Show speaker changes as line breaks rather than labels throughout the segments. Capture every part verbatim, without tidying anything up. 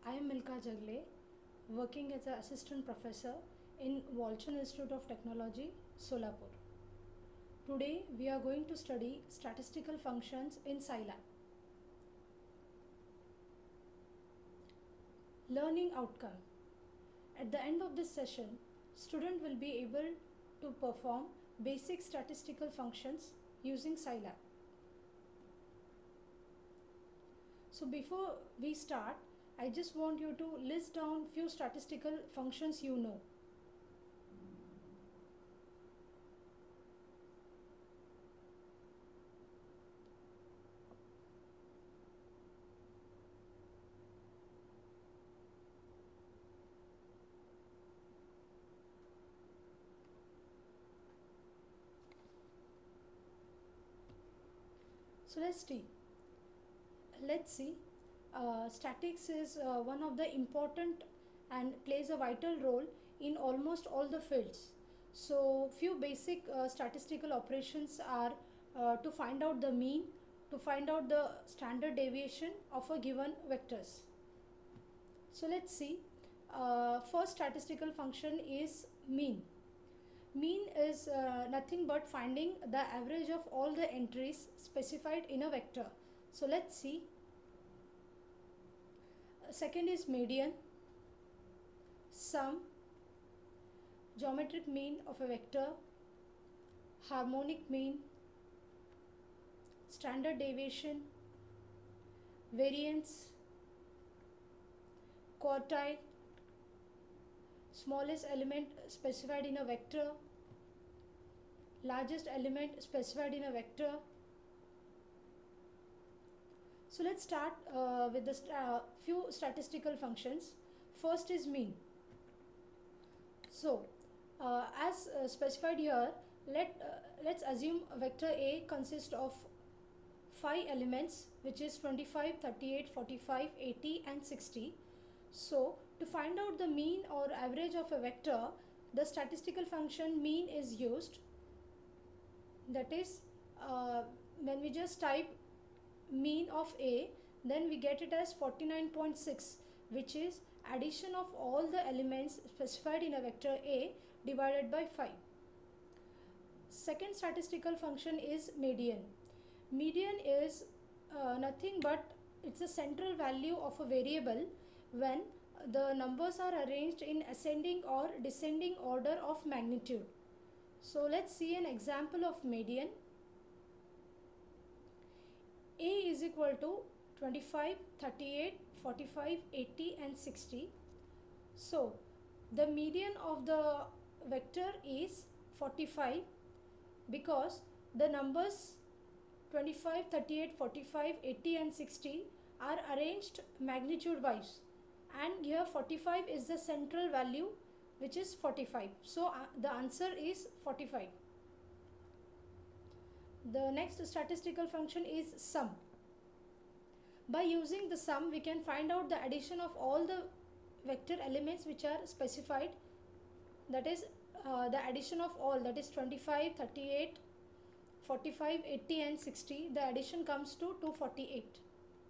I am Milka Jagale, working as an assistant professor in WALCHAND Institute of Technology, Solapur. Today we are going to study statistical functions in Scilab. Learning outcome. At the end of this session, student will be able to perform basic statistical functions using Scilab. So before we start, I just want you to list down few statistical functions you know. So let's see. Let's see. Uh, statics is uh, one of the important and plays a vital role in almost all the fields. So few basic uh, statistical operations are uh, to find out the mean, to find out the standard deviation of a given vectors. So let's see. Uh, first statistical function is mean. Mean is uh, nothing but finding the average of all the entries specified in a vector. So let's see. Second is median, sum, geometric mean of a vector, harmonic mean, standard deviation, variance, quartile, smallest element specified in a vector, largest element specified in a vector. So let's start uh, with the st uh, few statistical functions. First is mean. So uh, as uh, specified here, let uh, let's assume vector A consists of five elements, which is twenty-five, thirty-eight, forty-five, eighty and sixty. So to find out the mean or average of a vector, the statistical function mean is used. That is, uh, when we just type mean of A, then we get it as forty-nine point six, which is addition of all the elements specified in a vector A divided by five. Second statistical function is median. Median is uh, nothing but it's a central value of a variable when the numbers are arranged in ascending or descending order of magnitude. So let's see an example of median. A is equal to twenty-five, thirty-eight, forty-five, eighty and sixty. So the median of the vector is forty-five because the numbers twenty-five, thirty-eight, forty-five, eighty and sixty are arranged magnitude wise, and here forty-five is the central value, which is forty-five. So uh, the answer is forty-five. The next statistical function is sum. By using the sum, we can find out the addition of all the vector elements which are specified. That is uh, the addition of all, that is twenty-five, thirty-eight, forty-five, eighty and sixty. The addition comes to two hundred forty-eight.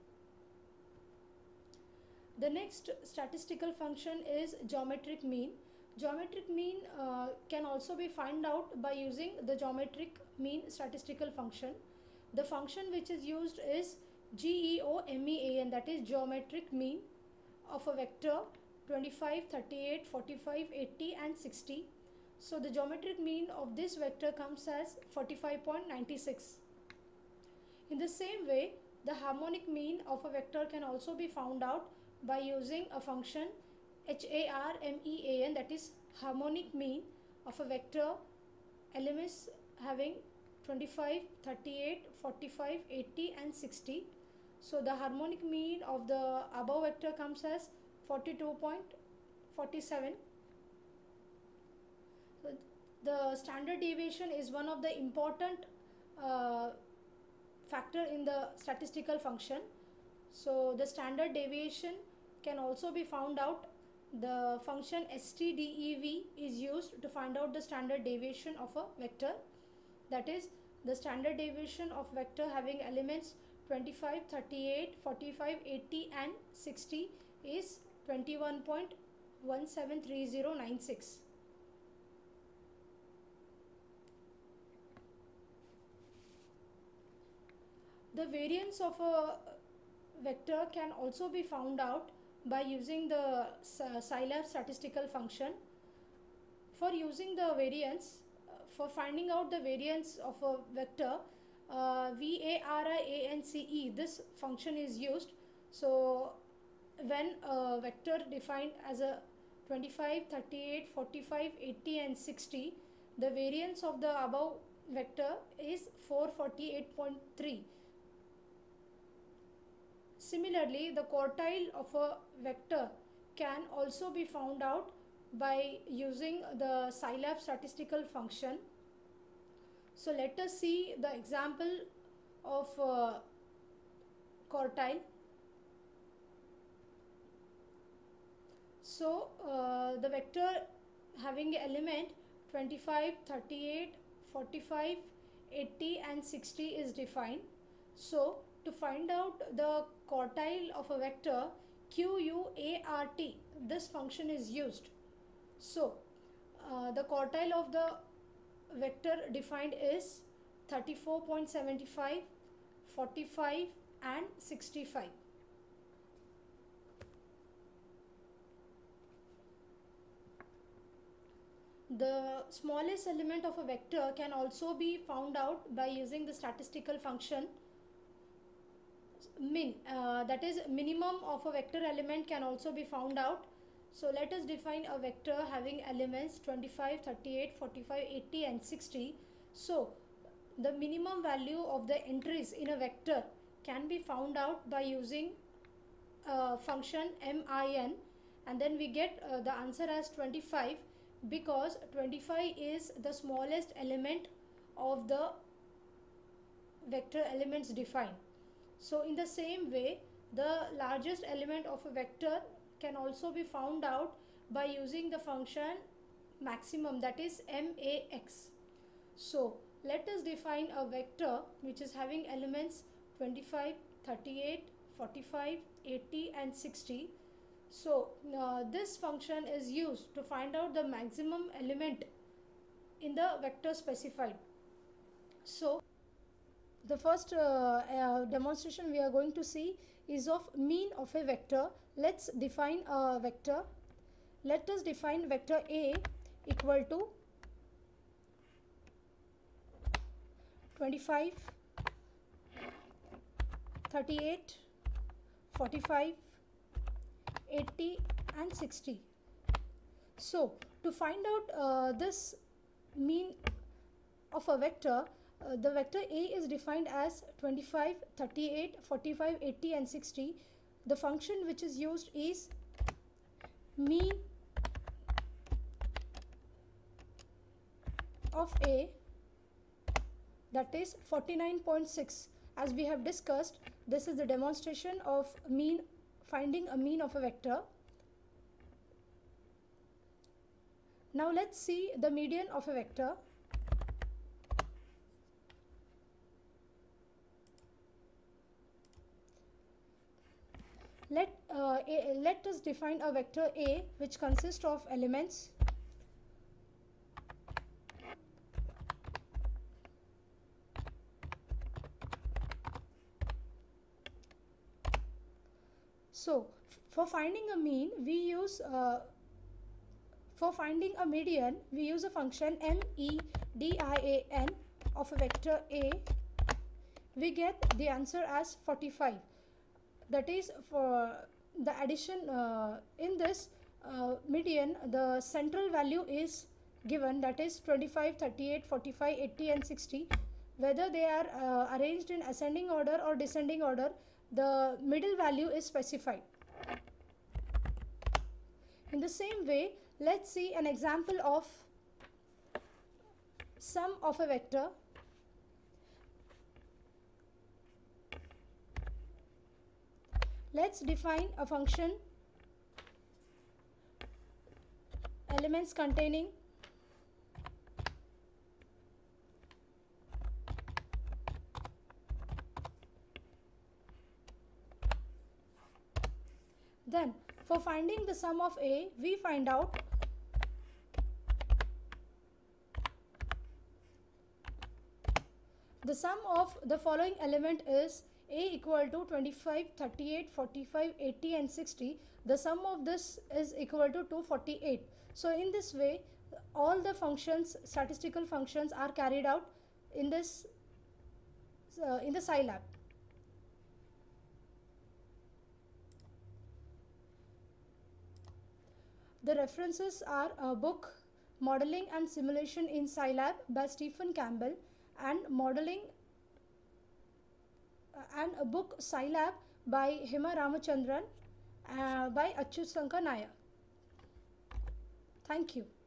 The next statistical function is geometric mean. Geometric mean uh, can also be found out by using the geometric mean statistical function. The function which is used is GEOMEAN, that is geometric mean of a vector twenty-five, thirty-eight, forty-five, eighty and sixty. So the geometric mean of this vector comes as forty-five point nine six. In the same way, the harmonic mean of a vector can also be found out by using a function HARMEAN, that is harmonic mean of a vector elements having twenty-five, thirty-eight, forty-five, eighty and sixty. So the harmonic mean of the above vector comes as forty-two point four seven. So the standard deviation is one of the important uh, factor in the statistical function. So the standard deviation can also be found out. The function stdev is used to find out the standard deviation of a vector. That is, the standard deviation of vector having elements twenty-five, thirty-eight, forty-five, eighty and sixty is twenty-one point one seven three zero nine six. The variance of a vector can also be found out by using the Scilab statistical function. For using the variance, uh, for finding out the variance of a vector, uh, VARIANCE, this function is used. So when a vector defined as a twenty-five, thirty-eight, forty-five, eighty and sixty, the variance of the above vector is four forty-eight point three. Similarly, the quartile of a vector can also be found out by using the Scilab statistical function. So let us see the example of uh, quartile. So uh, the vector having element twenty-five, thirty-eight, forty-five, eighty and sixty is defined. So to find out the quartile of a vector, Q U A R T, this function is used. So uh, the quartile of the vector defined is thirty-four point seven five, forty-five and sixty-five. The smallest element of a vector can also be found out by using the statistical function min, uh, that is minimum of a vector element can also be found out. So let us define a vector having elements twenty-five, thirty-eight, forty-five, eighty and sixty. So the minimum value of the entries in a vector can be found out by using uh, function min, and then we get uh, the answer as twenty-five, because twenty-five is the smallest element of the vector elements defined. So in the same way, the largest element of a vector can also be found out by using the function maximum, that is max. So let us define a vector which is having elements twenty-five, thirty-eight, forty-five, eighty and sixty. So uh, this function is used to find out the maximum element in the vector specified. So the first uh, uh, demonstration we are going to see is of mean of a vector. Let's define a vector. Let us define vector A equal to twenty-five, thirty-eight, forty-five, eighty and sixty. So to find out uh, this mean of a vector, uh, the vector A is defined as twenty-five, thirty-eight, forty-five, eighty and sixty. The function which is used is mean of A, that is forty-nine point six. As we have discussed, this is the demonstration of mean, finding a mean of a vector. Now let's see the median of a vector. Let, uh, a, let us define a vector A which consists of elements So for finding a mean, we use uh, for finding a median, we use a function median of a vector A. We get the answer as forty-five. That is, for the addition uh, in this uh, median, the central value is given, that is twenty-five, thirty-eight, forty-five, eighty and sixty. Whether they are uh, arranged in ascending order or descending order, the middle value is specified. In the same way, let's see an example of sum of a vector. Let's define a function elements containing then For finding the sum of A, we find out the sum of the following element is A equal to twenty-five, thirty-eight, forty-five, eighty and sixty. The sum of this is equal to two hundred forty-eight. So in this way, all the functions, statistical functions, are carried out in this uh, in the Scilab. The references are a book, Modeling and Simulation in Scilab by Stephen Campbell, and Modeling uh, and a book Scilab by Hema Ramachandran uh, by Achyut Sankar Nair. Thank you.